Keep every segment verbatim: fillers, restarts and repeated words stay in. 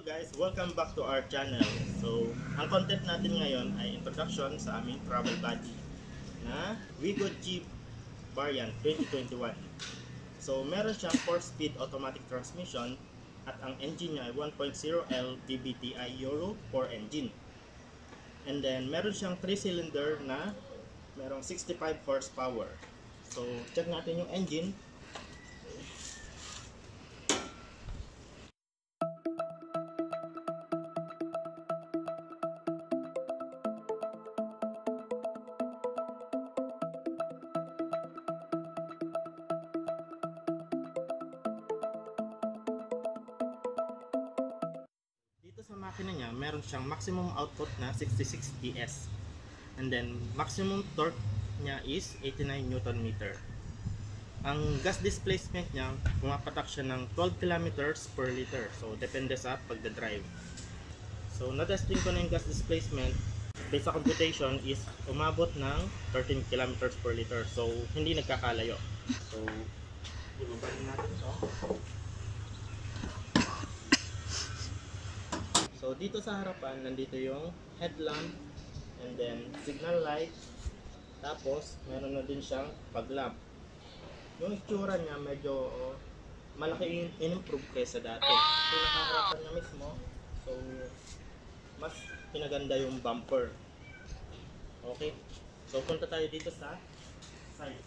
guys? Welcome back to our channel. So, ang content natin ngayon ay introduction sa aming travel body na Wigo G Variant twenty twenty-one. So, meron siyang four speed automatic transmission at ang engine niya ay one point oh L V V T I Euro four engine. And then, meron siyang three cylinder na merong sixty-five horsepower. So, check natin yung engine. Dito sa makina niya, meron siyang maximum output na sixty-six P S. And then, maximum torque niya is eighty-nine newton meter. Ang gas displacement niya, pumapatak siya ng twelve kilometers per liter. So, depende sa pagdadrive. So, na-testing ko na yung gas displacement. Based sa computation is umabot ng thirteen kilometers per liter. So, hindi nagkakalayo. So, ibabahin natin ito. So, dito sa harapan, nandito yung headlamp and then signal light. Tapos, meron na din siyang pag-lamp. Yung itsura niya medyo oh, malaki in-improve kaysa dati. So, nakaharapan niya mismo. So, mas pinaganda yung bumper. Okay. So, punta tayo dito sa side.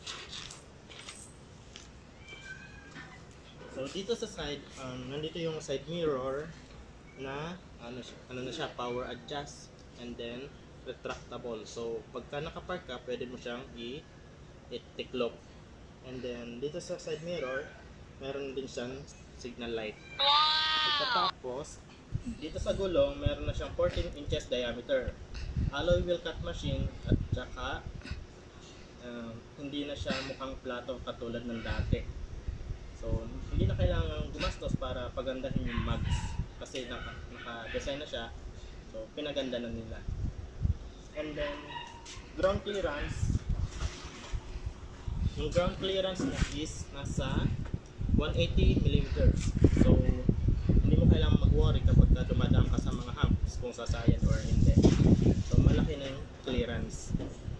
So, dito sa side, um, nandito yung side mirror na ano, ano na siya, power adjust and then retractable. So, pagka nakapark ka, pwede mo siyang i-tiklop. And then, dito sa side mirror, meron din siyang signal light. Pagkatapos, dito sa gulong, meron na siyang fourteen inches diameter. Alloy wheel cut machine at saka uh, hindi na siya mukhang plato katulad ng dati. So, hindi na kailangan gumastos para pagandahin yung mags. Kasi naka-design na siya. So, pinaganda na nila. And then, ground clearance. Yung ground clearance niya is nasa one eighty millimeters. So, hindi mo kailangan mag-worry kapag dumadaan ka sa mga humps kung sasayan or hindi. So, malaki na yung clearance.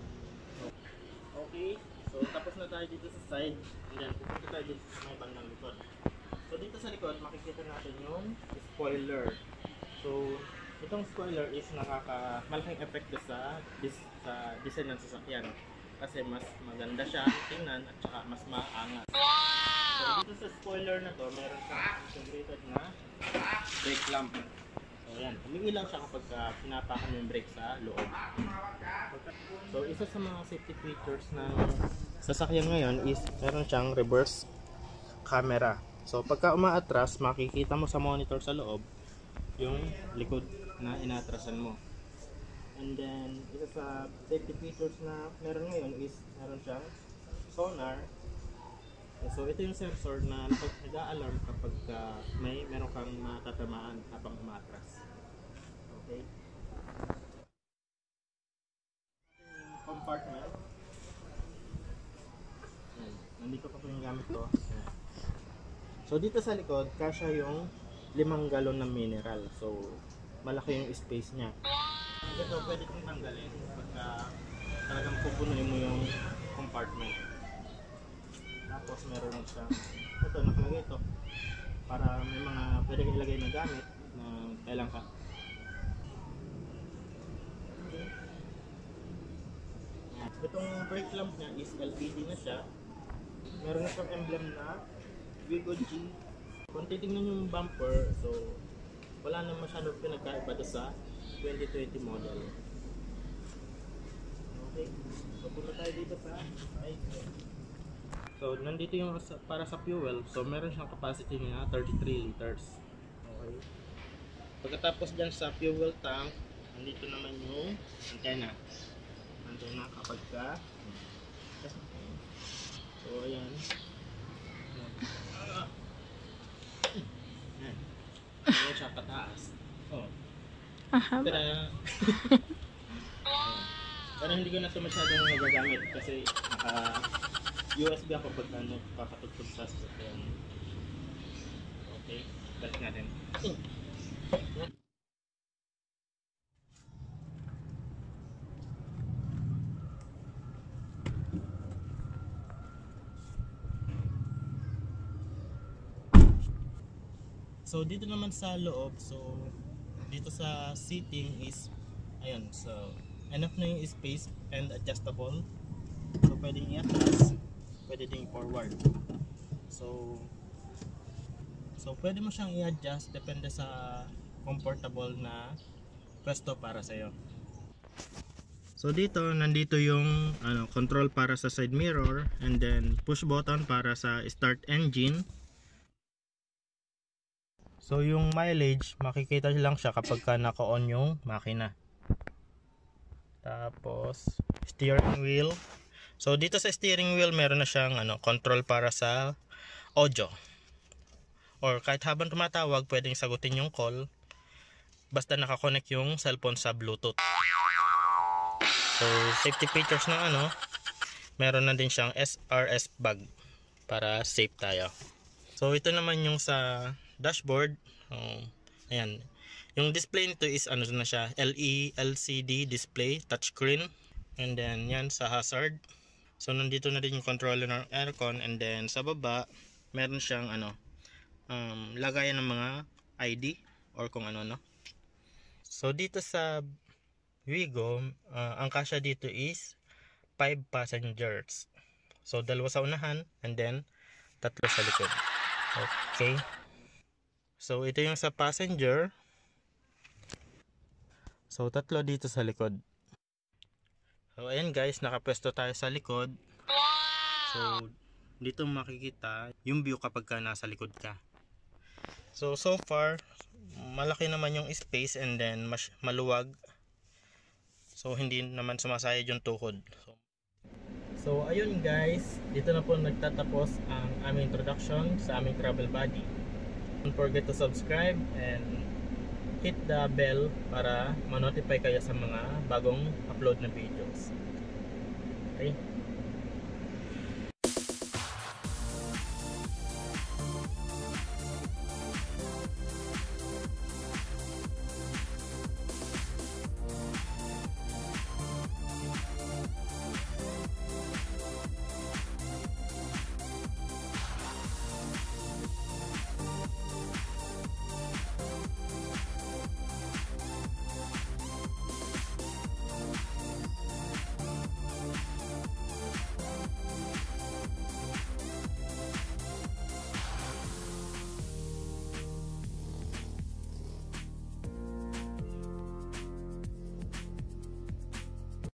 Okay. So, tapos na tayo dito sa side. And then, pupunta tayo dito sa may bandang likod. So, dito sa likod, makikita natin yung spoiler. So, itong spoiler is nakaka malaking epekto sa dis, sa design ng sasakyan kasi mas maganda siya tingnan at saka mas maangat. So, dito sa spoiler na to, meron siyang integrated na brake lamp. So, yan. Umiilaw siya kapag uh, pinapakan mo yung brake sa loob. So, isa sa mga safety features ng sasakyan ngayon is meron siyang reverse camera. So, pagka umaatras, makikita mo sa monitor sa loob yung likod na inatrasan mo. And then, isa sa safety features na meron ngayon is meron siyang sonar. So, ito yung sensor na nag-a-alarm kapag uh, may meron kang matatamaan habang umatras. Okay? Yung compartment. Ayan. Nandito pa po yung gamit ko. So, dito sa likod, kasya yung limang galon ng mineral. So, malaki yung space niya. Ito, pwede kong tanggalin pagka talagang pupunuin mo yung compartment. Tapos, meron lang siya. Ito, nakalagay ito. Para may mga pwede kong ilagay na gamit na kailang ka. Itong brake lamp niya is L E D na siya. Meron na siyang emblem na Wigo G. Kung titignan yung bumper, so wala na masyadong pinagkaiba doon sa twenty twenty model. Okay, so punta tayo dito sa right. So nandito yung para sa fuel, so meron siyang capacity na thirty-three liters. Okay. Pagkatapos dyan sa fuel tank, nandito naman yung antenna. Antenna kapag ka so ayan. Ayan siya pataas. Oh. Aha. Pero, pero hindi ko na ito masyadong nagagamit kasi naka U S B ako pag ano, papatugtog sa sasakyan. Okay, balik natin. So dito naman sa loob, so dito sa seating is ayun, so enough na yung space and adjustable. So pwedeng i-atras, pwede ding forward. So So pwede mo siyang i-adjust depende sa comfortable na pwesto para sa iyo. So dito nandito yung ano, control para sa side mirror, and then push button para sa start engine. So yung mileage makikita lang siya kapag ka naka-on yung makina. Tapos steering wheel. So dito sa steering wheel meron na siyang ano, control para sa audio. Or kahit habang tumatawag pwedeng sagutin yung call basta nakakonect yung cellphone sa Bluetooth. So safety features ng ano, meron na din siyang S R S bag para safe tayo. So ito naman yung sa dashboard. Um, ayan. Yung display nito is ano na siya, L E L C D display, touchscreen. And then yan sa hazard. So nandito na din yung controller ng aircon, and then sa baba meron siyang ano, um, lagayan ng mga I D or kung ano no. So dito sa Wigo, uh, ang kasya dito is five passengers. So dalawa sa unahan and then tatlo sa likod. Okay. So ito yung sa passenger. So tatlo dito sa likod. So ayan guys, nakapwesto tayo sa likod. So dito makikita yung view kapag ka nasa likod ka. So so far malaki naman yung space, and then mas maluwag. So hindi naman sumasayad yung tuhod. So, so ayun guys, dito na po nagtatapos ang aming introduction sa aming travel buddy. Don't forget to subscribe and hit the bell para ma-notify kayo sa mga bagong upload na videos. Okay?